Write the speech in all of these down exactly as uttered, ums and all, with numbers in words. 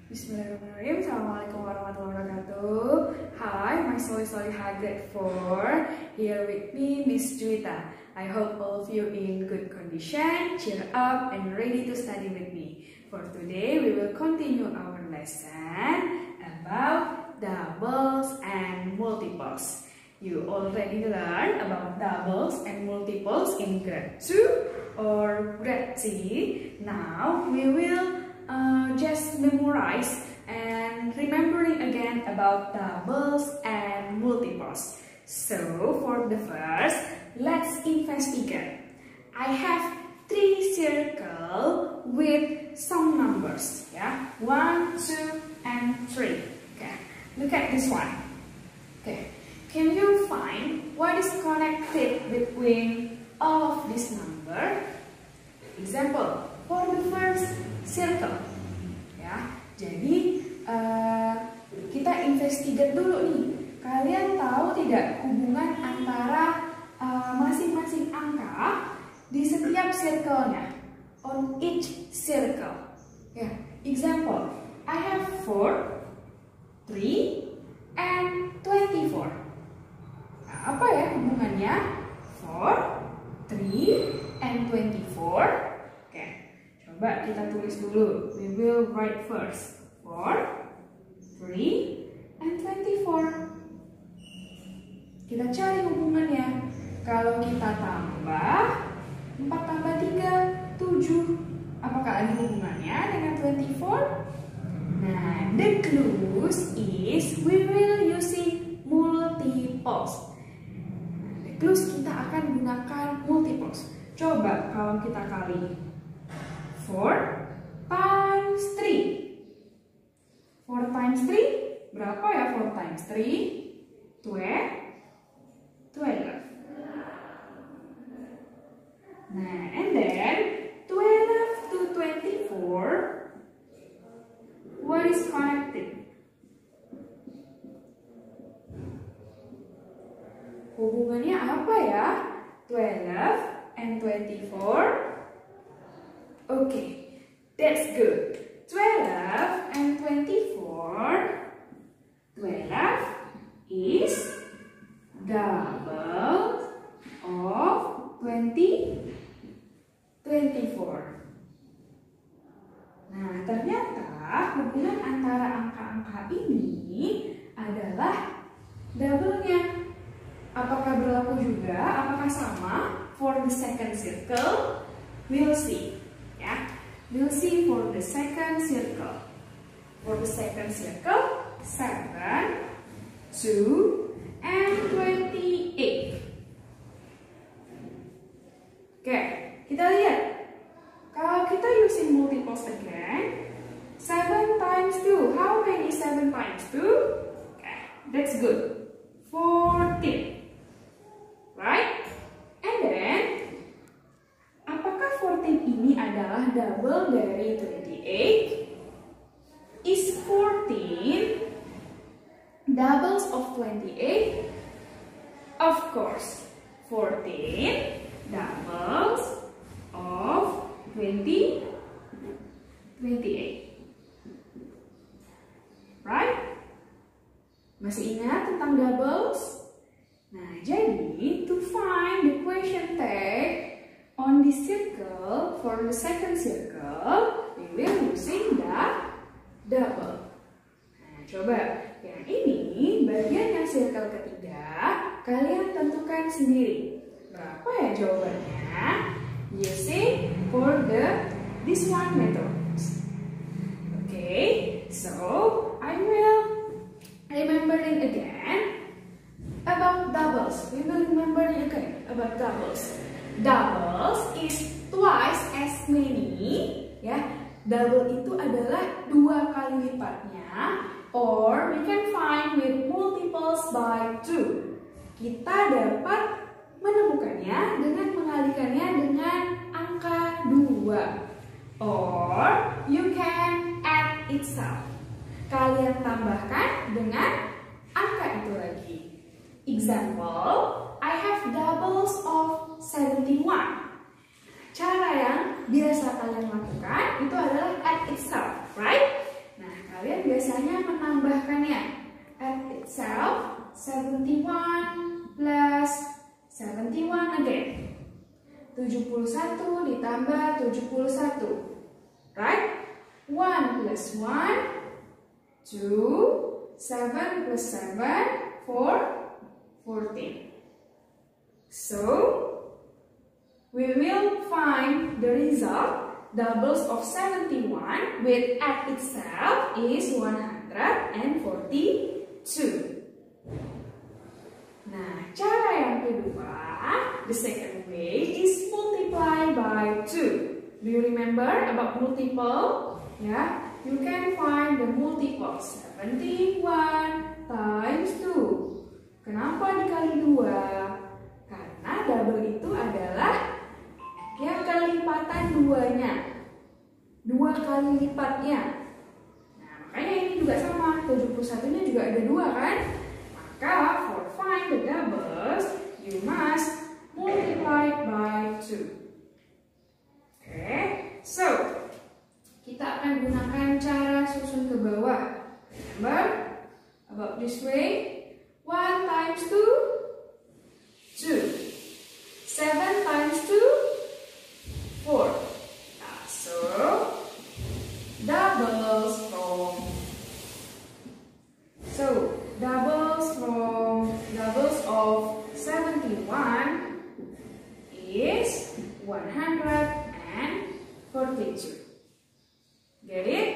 Bismillahirrahmanirrahim. Assalamualaikum warahmatullahi wabarakatuh. Hi, my Solly Solihah grade four. Here with me, Miss Juwita. I hope all of you in good condition, cheer up, and ready to study with me. For today, we will continue our lesson about doubles and multiples. You already learned about doubles and multiples in grade two or grade three. Now, we will Uh, just memorize and remembering again about doubles and multiples. So for the first, let's investigate. I have three circles with some numbers. Yeah, one, two, and three. Okay, look at this one. Okay, can you find what is connected between all of this number? Example, for the first circle, ya. Jadi uh, kita investigate dulu nih. Kalian tahu tidak hubungan antara masing-masing uh, angka di setiap circle-nya? On each circle. Ya. Example, I have four, three, and twenty-four. Nah, apa ya hubungannya? four, three, and twenty-four. Coba kita tulis dulu. We will write first. four, three, and twenty-four. Kita cari hubungannya. Kalau kita tambah empat tambah tiga, tujuh. Apakah ada hubungannya dengan twenty-four? Nah, the clues is we will using multiples. Nah, the clues kita akan gunakan multiples. Coba kalau kita kali four times three. four times three. Berapa ya four times three? twelve. twelve. Nah, and then twelve to twenty-four. What is connected? Hubungannya apa ya? twelve and twenty-four. Okay, that's good. twelve and twenty-four. twelve is double of twenty, twenty-four. Nah, ternyata hubungan antara angka-angka ini adalah double-nya. Apakah berlaku juga? Apakah sama for the second circle? We'll see. Yeah, we'll see for the second circle. For the second circle, seven, two, and twenty-eight. Okay, kita lihat. Kalau kita using multiples again, seven times two. How many is seven times two? Okay, that's good. fourteen. Right? And then fourteen ini adalah double dari twenty-eight. Is fourteen doubles of twenty-eight? Of course, fourteen doubles of twenty, twenty-eight. Right? Masih ingat tentang doubles? Nah, jadi to find the question tag on this circle, for the second circle, we will using the double. Nah, coba yang ini bagian yang circle ketiga, kalian tentukan sendiri. Berapa ya jawabannya? Using for the this one method. Okay, so I will remember it again about doubles. We will remember it again about doubles. Doubles is twice as many, ya. Double itu adalah dua kali lipatnya, or we can find with multiples by two. Kita dapat menemukannya dengan mengalikannya dengan angka dua, or you can add itself. Kalian tambahkan dengan angka itu lagi. Example, I have doubles of seventy-one. Cara yang biasa kalian lakukan itu adalah add itself, right? Nah, kalian biasanya menambahkannya. Add itself, seventy-one plus seventy-one again. tujuh puluh satu ditambah tujuh puluh satu. Right? one plus one, two, seven plus seven, four, fourteen. So, we will find the result. Doubles of seventy-one with add itself is one hundred forty-two. Nah, cara yang kedua, the second way is multiply by two. Do you remember about multiple? Yeah, you can find the multiple seventy-one times two. Kenapa dikali dua? Karena double itu adalah yang kelipatan duanya, dua kali lipatnya. Nah, makanya ini juga sama, tujuh puluh satu-nya juga ada dua kan? Maka for find the doubles, you must multiply by two. Oke, okay. So kita akan gunakan cara susun ke bawah. Remember about this way? one times two, two. seven times two, four. Nah, so doubles from so doubles from doubles of seventy-one is one hundred forty-two. Get it?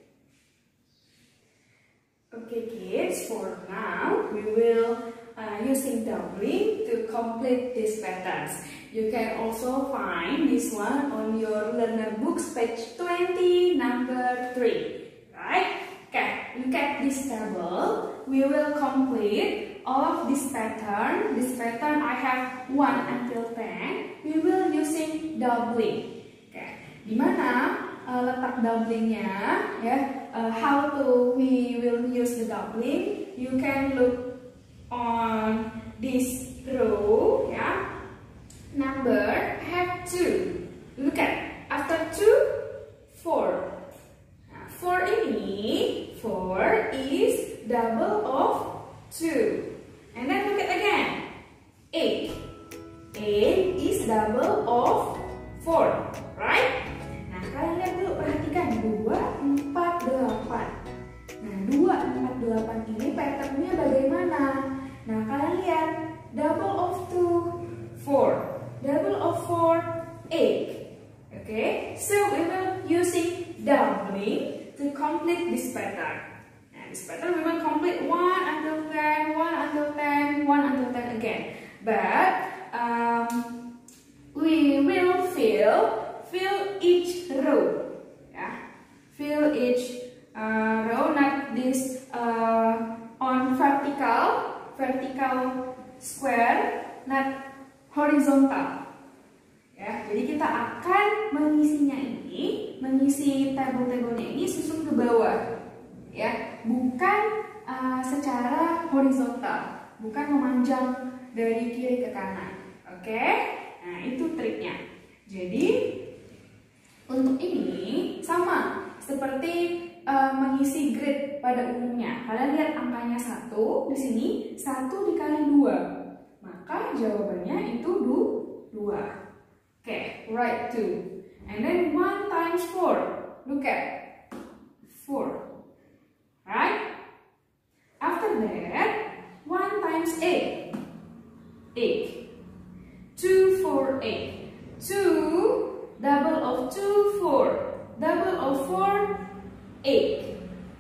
Okay, kids. For now, we will uh, using doubling to complete these patterns. You can also find this one on your learner books, page twenty, number three. Right? Okay, look at this table. We will complete all of this pattern. This pattern I have one until ten. We will using doubling. Okay, di mana uh, letak doublingnya? Ya, uh, how to we will use the doubling? You can look on this row. Ya. Number have two. Look at after two, four. Nah, four ini, four is double of two. And then look at again. Eight. Eight is double of four. Right? Nah, kalian lihat dulu, perhatikan dua, empat, delapan. Nah, dua, empat, delapan ini patternnya bagaimana? Nah, kalian lihat double of two, four. Double of four, eight. Okay, so we will using doubling to complete this pattern. Now, this pattern we will complete one until ten, one until ten, one until ten again. But um, we will fill fill each row. Yeah, fill each uh, row, not this uh, on vertical vertical square, not horizontal. Ya, jadi kita akan mengisinya ini, mengisi tabel-tabelnya ini susun ke bawah, ya, bukan uh, secara horizontal, bukan memanjang dari kiri ke kanan. Oke, nah itu triknya. Jadi untuk ini sama seperti uh, mengisi grid pada umumnya. Kalian lihat angkanya satu di sini, satu dikali dua. Maka jawabannya itu dua. Oke, okay, write two. And then one times four. Look at four. Right? After that, one times eight. eight. two, four, eight. two, double of two, four. Double of four, eight.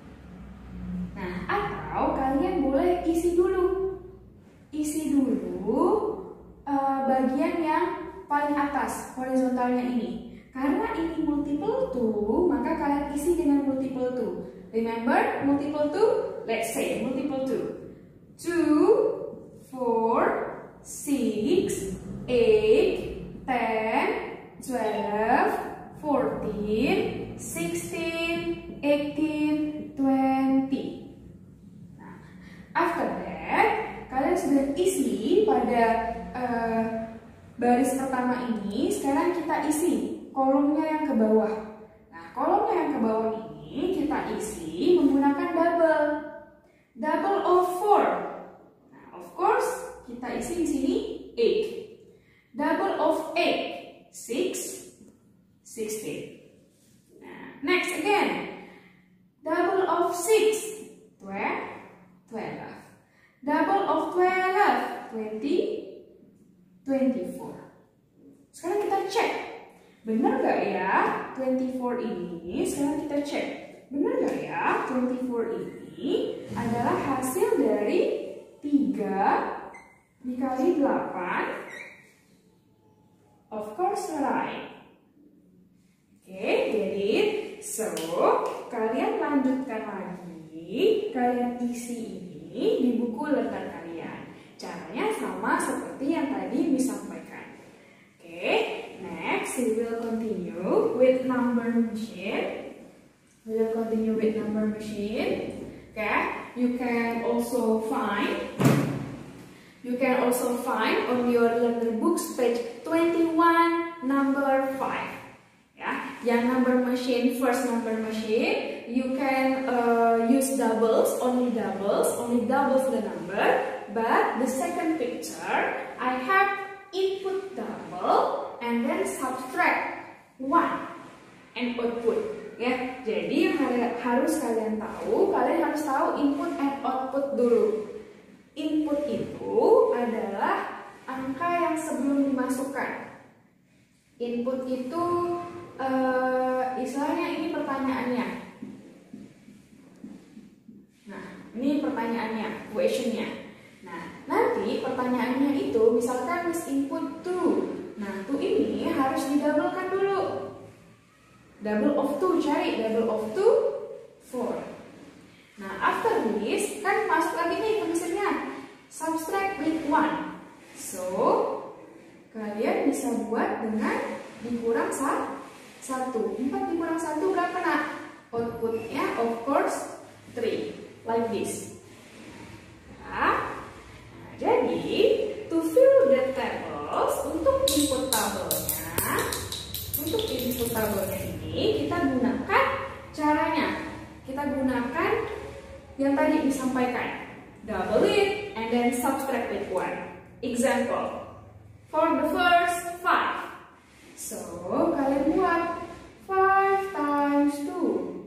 Nah, atau kalian boleh isi dulu. Isi dulu uh, bagian yang paling atas, horizontalnya ini. Karena ini multiple two, maka kalian isi dengan multiple two. Remember, multiple two? Let's say multiple two. two, four, six, eight, ten, twelve, fourteen, sixteen, eighteen, twenty. Nah, after that, kalian sudah isi pada uh, baris pertama ini. Sekarang kita isi kolomnya yang ke bawah. Nah, kolomnya yang ke bawah ini kita isi menggunakan gunakan double. Double of four. Nah, of course, kita isi di sini eight. Double of eight, six, sixteen. Nah, next again. Double of six, twelve, twelve. Double of twelve, twenty, twenty-four. Sekarang kita cek. Benar nggak ya twenty-four ini? Sekarang kita cek. Benar nggak ya twenty-four ini adalah hasil dari tiga dikali delapan? Of course right. Oke, okay, get it? So, kalian lanjutkan lagi. Kalian isi ini di buku learner kalian. Caranya sama seperti yang tadi disampaikan. Oke, okay, next we will continue with number machine. We will continue with number machine. Okay, you can also find you can also find on your learner books page twenty-one number five. Ya, yang number machine, first number machine, you can uh, use doubles, only doubles, only doubles the number. But the second picture, I have input double and then subtract one and output. Ya, jadi yang harus kalian tahu, kalian harus tahu input and output dulu. Input itu adalah angka yang sebelum dimasukkan. Input itu uh, istilahnya ini pertanyaannya. Nah, ini pertanyaannya, questionnya. Nah, nanti pertanyaannya itu misalkan miss input two. Nah, two ini harus didabelkan dulu. Double of two, cari double of two, four. Nah, after this, kan masuk lagi nih ke mesinnya. Subtract with one. So, kalian bisa buat dengan dikurang satu. empat dikurang satu berapa nak? Outputnya of course three. Like this. Nah, nah, jadi, to fill the tables, untuk input tabelnya, untuk input tabelnya ini, kita gunakan caranya. Kita gunakan yang tadi disampaikan. Double it and then subtract with one. Example. For the first five. So, kalian buat five times two.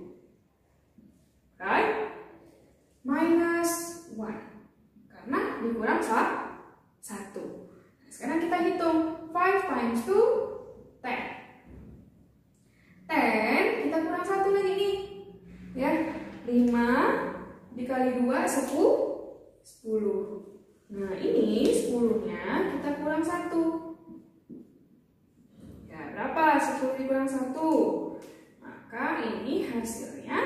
Right? Minus one. Karena dikurang satu. Sekarang kita hitung. five times two, ten. ten, kita kurang satu lagi nih. Ya, lima dikali dua, sepuluh. Nah, ini sepuluh-nya kita kurang satu. Ya, berapa? sepuluh dikurang satu. Maka ini hasilnya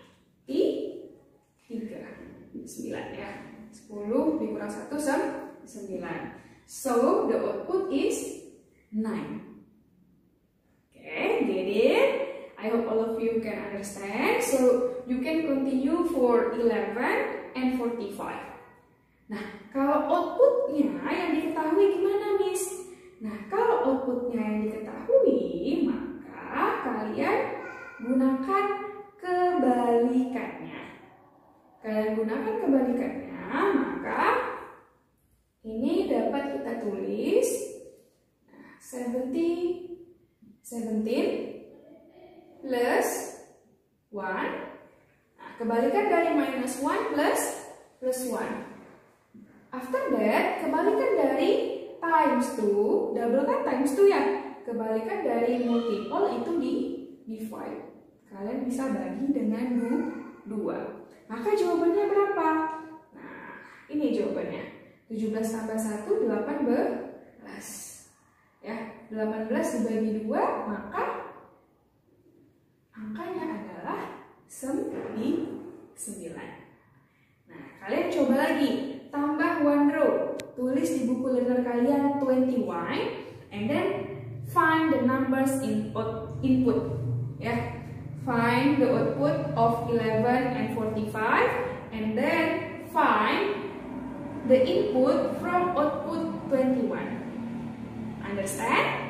tiga. sembilan ya. sepuluh dikurang satu, sembilan. So, the output is nine. Okay, get it? I hope all of you can understand. So, you can continue for eleven and forty-five. Nah, kalau outputnya yang diketahui gimana, Miss? Nah, kalau outputnya yang diketahui, maka kalian gunakan kebalikannya. Kalian gunakan kebalikannya, maka ini dapat kita tulis nah, seventeen, seventeen plus one. Nah, kebalikan dari minus one plus plus one. After that, kebalikan dari times two, double kan times two ya. Kebalikan dari multiple itu di divide. Kalian bisa bagi dengan dua. Maka jawabannya berapa? Nah, ini jawabannya. tujuh belas tambah satu, delapan belas. Ya, delapan belas dibagi dua, maka angkanya adalah sembilan. Nah, kalian coba lagi. Tambah one row, tulis di buku learner kalian twenty-one, and then find the numbers in input. Ya, find the output of eleven and forty-five, and then find the input from output twenty-one. Understand?